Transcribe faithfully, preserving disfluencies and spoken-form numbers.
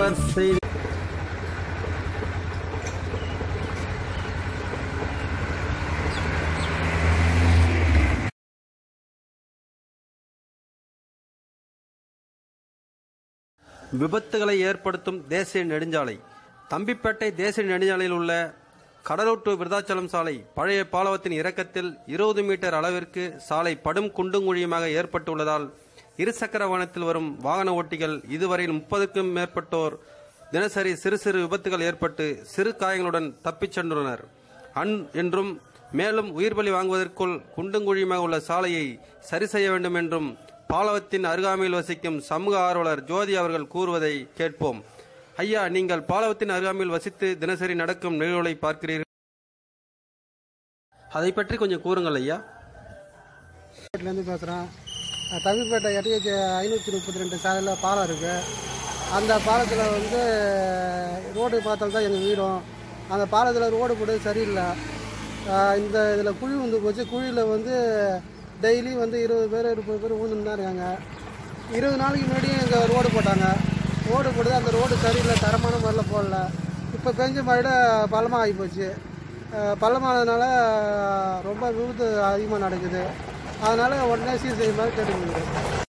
உழவர் செய்தி. விபத்துகளை ஏற்படுத்தும் தேசிய நெடுஞ்சாலை. தம்பிப்பேட்டை தேசிய நெடுஞ்சாலையில் உள்ள கடலூர் டு விருதாச்சலம் சாலை பழைய பாலவத்தின் இறக்கத்தில் இருபது மீட்டர் அளவிற்கு சாலை படும் குண்டும் குழியுமாக ஏற்பட்டுள்ளதால் இருசக்கர வாகனத்தில் வரும் வாகன ஓட்டிகள் இதுவரையில் முப்பதுக்கும் மேற்பட்டோர் தினசரி சிறு சிறு விபத்துகள் ஏற்பட்டு சிறு காயங்களுடன் தப்பிச் சென்றுள்ளனர். அன் என்றும் மேலும் உயிர் பலி வாங்குவதற்குள் குண்டுங்குழியுமாக உள்ள சாலையை சரி செய்ய வேண்டும் என்றும் பாலவத்தின் அருகாமையில் வசிக்கும் சமூக ஆர்வலர் ஜோதி அவர்கள் கூறுவதை கேட்போம். ஐயா, நீங்கள் பாலவத்தின் அருகாமையில் வசித்து தினசரி நடக்கும் நிகழ்வுகளை பார்க்கிறீர்கள், அதை பற்றி கொஞ்சம் கூறுங்கள் ஐயா. பேசுகிறேன். தம்பிப்பேட்டை எட்ஹெச் ஐநூற்றி முப்பத்தி ரெண்டு சாலையில் பாலம் இருக்குது. அந்த பாலத்தில் வந்து ரோடு பார்த்தால் தான் எங்கள் வீடும். அந்த பாலத்தில் ரோடு போட்டு சரியில்லை. இந்த இதில் குழி வந்து போச்சு. குழியில் வந்து டெய்லி வந்து இருபது பேர் முப்பது பேர் ஊந்துன்னு தான் இருக்காங்க. இருபது நாளைக்கு முன்னாடியும் எங்கள் ரோடு போட்டாங்க. ரோடு போடுது, அந்த ரோடு சரியில்லை, தரமான முறையில் போடல. இப்போ பெஞ்ச மழையில பள்ளமாக ஆகி போச்சு. பள்ளமானதுனால ரொம்ப விபத்து அதிகமாக நடக்குது. அதனால் உடனே சீர் செய்ய மாதிரி கேட்டுக்கொள்கிறேன்.